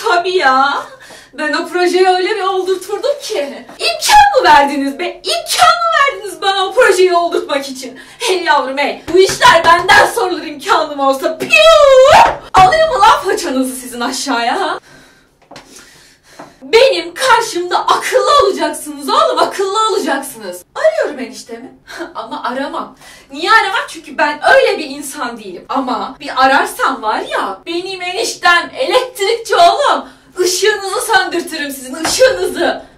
tabii ya. Ben o projeyi öyle bir oldurturdum ki. İmkan mı verdiniz be? İmkan mı verdiniz bana o projeyi oldurtmak için? Hey yavrum hey. Bu işler benden sorulur imkanım olsa. Piyuu! Alırım mı lan façanızı sizin aşağıya ha? Benim karşımda akıllı olacaksınız oğlum, akıllı olacaksınız. Arıyorum eniştemi. Ama aramam. Niye aramam? Çünkü ben öyle bir insan değilim. Ama bir ararsam var ya, benim eniştem elektrikçi oğlum. Işığınızı söndürtürüm sizin, ışığınızı.